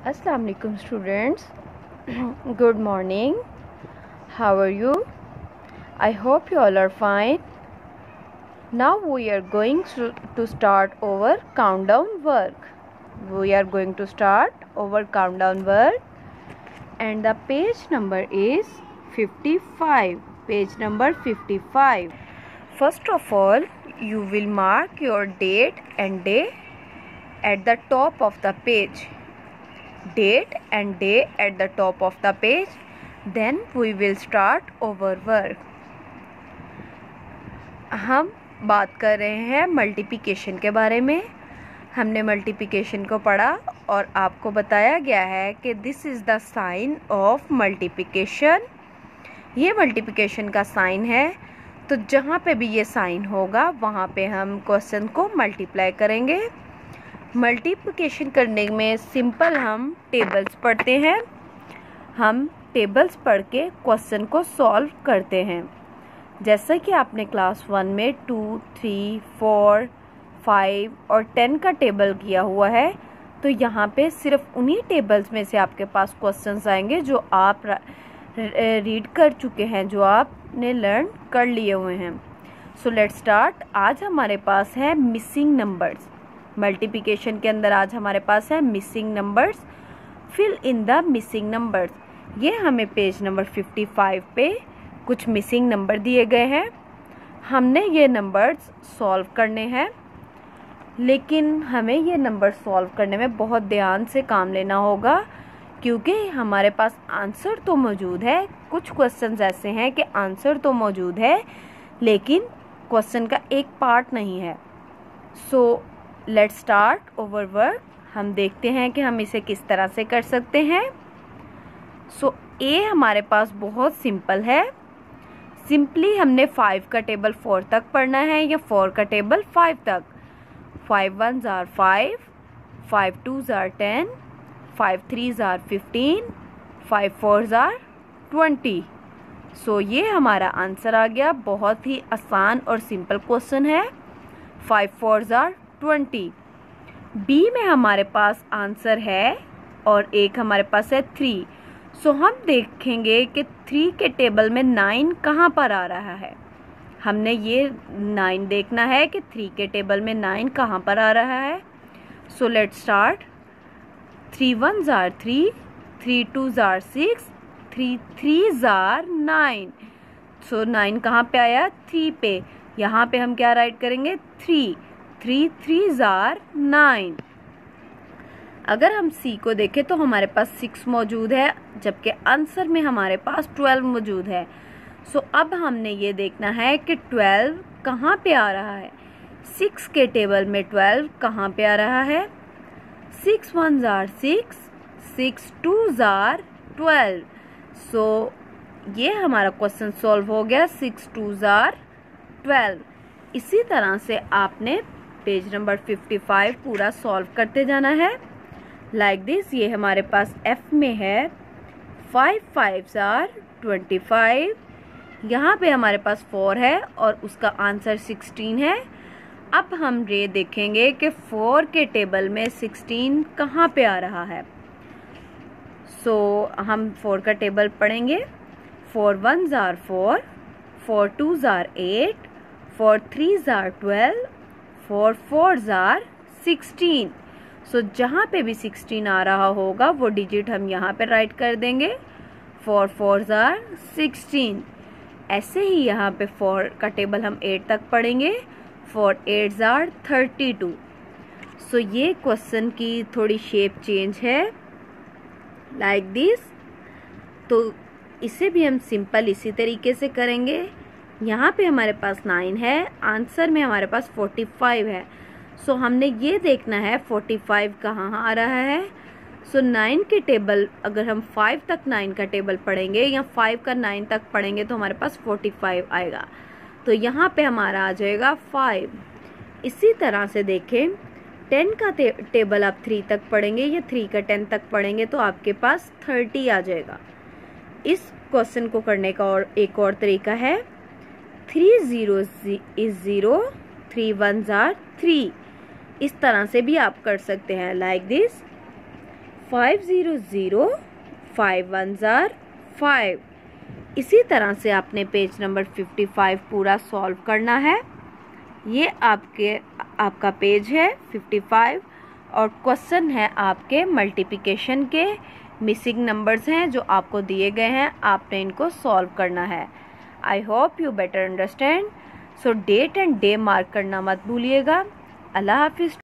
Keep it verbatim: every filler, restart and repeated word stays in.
Assalamu alaikum students. Good morning. How are you? I hope you all are fine. Now we are going to, to start our countdown work. We are going to start our countdown work and the page number is fifty-five. Page number fifty-five. First of all, you will mark your date and day at the top of the page. Date and day at the top of the page. Then we will start our work. हम बात कर रहे हैं multiplication के बारे में. हमने multiplication को पढ़ा और आपको बताया गया है कि this is the sign of multiplication. ये मल्टीप्लिकेशन का साइन है, तो जहाँ पे भी ये साइन होगा वहाँ पे हम क्वेश्चन को मल्टीप्लाई करेंगे. मल्टीप्लिकेशन करने में सिंपल हम टेबल्स पढ़ते हैं. हम टेबल्स पढ़ के क्वेश्चन को सॉल्व करते हैं. जैसा कि आपने क्लास वन में टू, थ्री, फोर, फाइव और टेन का टेबल किया हुआ है, तो यहाँ पे सिर्फ उन्हीं टेबल्स में से आपके पास क्वेश्चंस आएंगे जो आप रीड कर चुके हैं, जो आपने लर्न कर लिए हुए हैं. So let's start. आज हमारे पास है मिसिंग नंबर्स. मल्टीप्लिकेशन के अंदर आज हमारे पास है missing numbers. Fill in the missing numbers. ये हमें पेज नंबर पचपन पे कुछ मिसिंग नंबर दिए गए हैं. हमने ये नंबर्स सॉल्व करने हैं, लेकिन हमें ये नंबर सॉल्व करने में बहुत ध्यान से काम लेना होगा, क्योंकि हमारे पास आंसर तो मौजूद है. कुछ क्वेश्चंस ऐसे हैं कि आंसर तो मौजूद है लेकिन क्वेश्चन का एक पार्ट नहीं है. So let's start over work. हम देखते हैं कि हम इसे किस तरह से कर सकते हैं. सो ए हमारे पास बहुत सिंपल है. सिंपली हमने फाइव का टेबल फोर तक पढ़ना है या फोर का टेबल फाइव तक. फाइव वन जार फाइव, फाइव टू जार टेन, फाइव थ्री जार फिफ्टीन, फाइव फोर जार ट्वेंटी. सो ये हमारा आंसर आ गया. बहुत ही आसान और सिंपल क्वेश्चन है. फाइव फोर जार ट्वेंटी. बी में हमारे पास आंसर है और एक हमारे पास है थ्री. सो हम देखेंगे कि थ्री के टेबल में नाइन कहाँ पर आ रहा है. हमने ये नाइन देखना है कि थ्री के टेबल में नाइन कहाँ पर आ रहा है. So let's start. Three one जार थ्री, थ्री टू जार सिक्स, थ्री थ्री जार नाइन. सो नाइन कहाँ पे आया? थ्री पे. यहाँ पे हम क्या राइट करेंगे? थ्री. थ्री थ्री जार नाइन. अगर हम सी को देखें तो हमारे पास सिक्स मौजूद है, जबकि आंसर में हमारे पास ट्वेल्व मौजूद है. सो अब हमने ये देखना है कि ट्वेल्व कहाँ पे आ रहा है. सिक्स के टेबल में ट्वेल्व कहाँ पे आ रहा है? सिक्स वन जार सिक्स, सिक्स टू जार ट्वेल्व. सो ये हमारा क्वेश्चन सॉल्व हो गया. सिक्स टू जार ट्वेल्व. इसी तरह से आपने पेज नंबर पचपन पूरा सॉल्व करते जाना है. Like like this. ये हमारे पास एफ में है फाइव फाइव जार ट्वेंटी फाइव. यहाँ पे हमारे पास फोर है और उसका आंसर सिक्सटीन है. अब हम रे देखेंगे कि फोर के टेबल में सिक्सटीन कहाँ पे आ रहा है. सो so, हम फोर का टेबल पढ़ेंगे. फोर वन जार फोर, फोर टू जार एट, फोर थ्री जार ट्वेल्व, फोर फोर जार सिक्सटीन. सो जहाँ पे भी सिक्सटीन आ रहा होगा वो डिजिट हम यहाँ पे राइट कर देंगे. फोर फोर जार सिक्सटीन. ऐसे ही यहाँ पे फोर का टेबल हम एट तक पढ़ेंगे. फोर एट जार थर्टी टू. सो ये क्वेश्चन की थोड़ी शेप चेंज है लाइक like दिस. तो इसे भी हम सिंपल इसी तरीके से करेंगे. यहाँ पे हमारे पास नाइन है, आंसर में हमारे पास फोर्टी फाइव है. सो so, हमने ये देखना है फोर्टी फाइव कहाँ आ रहा है. सो so, नाइन के टेबल अगर हम फाइव तक नाइन का टेबल पढ़ेंगे या फाइव का नाइन तक पढ़ेंगे तो हमारे पास फोर्टी फाइव आएगा. तो यहाँ पे हमारा आ जाएगा फाइव. इसी तरह से देखें, टेन का टे, टेबल आप थ्री तक पढ़ेंगे या थ्री का टेन तक पढ़ेंगे तो आपके पास थर्टी आ जाएगा. इस क्वेश्चन को करने का और एक और तरीका है. Three zero is zero, three one जार थ्री. इस तरह से भी आप कर सकते हैं like this. Five zero zero, five one ज़ार फाइव। इसी तरह से आपने पेज नंबर फिफ्टी फाइव पूरा सॉल्व करना है। ये आपके आपका पेज है फिफ्टी फाइव और क्वेश्चन है आपके मल्टीप्लिकेशन के। मिसिंग नंबर्स हैं जो आपको दिए गए हैं, आपने इनको सॉल्व करना है। I hope you better understand. So date and day mark करना मत भूलिएगा। अल्लाह हाफिज़।